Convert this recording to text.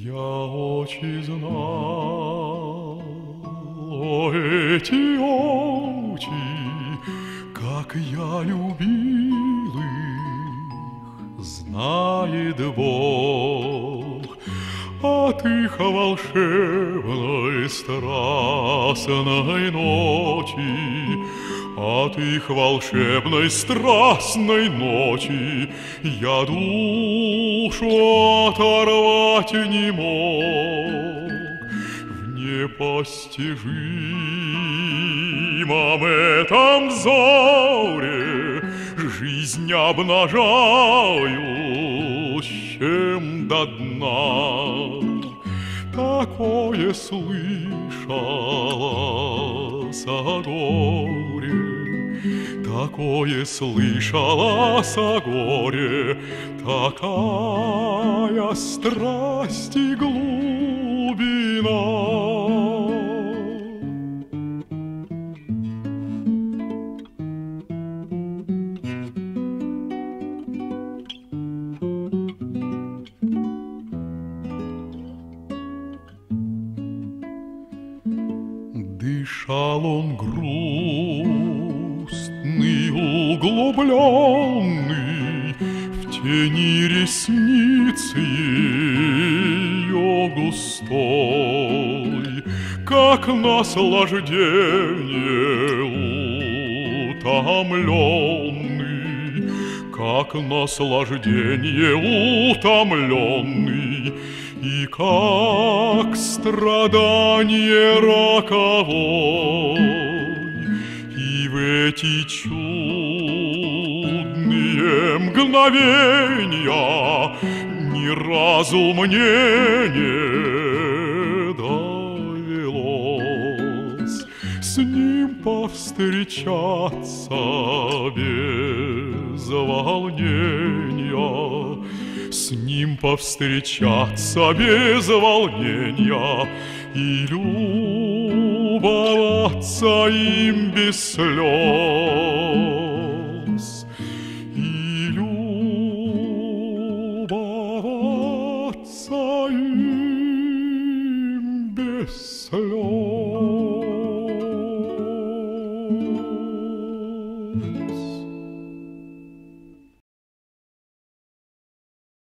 Я очи знал, о, эти очи, как я любил их, знает Бог. От их волшебной страстной ночи, от их волшебной страстной ночи я душу оторвать не мог. В непостижимом этом взоре жизнь обнажающем до дна. Такое слышалось о горе, такое слышалось о горе, такая страсть и глубина. Дышал он грустный, углубленный, в тени ресницы ее густой, как наслаждение утомленный, как наслаждение утомленный. И как страдание роковой, и в эти чудные мгновения ни разу мне не довелось с ним повстречаться без волнения, с ним повстречаться без волнения и любоваться им без слез.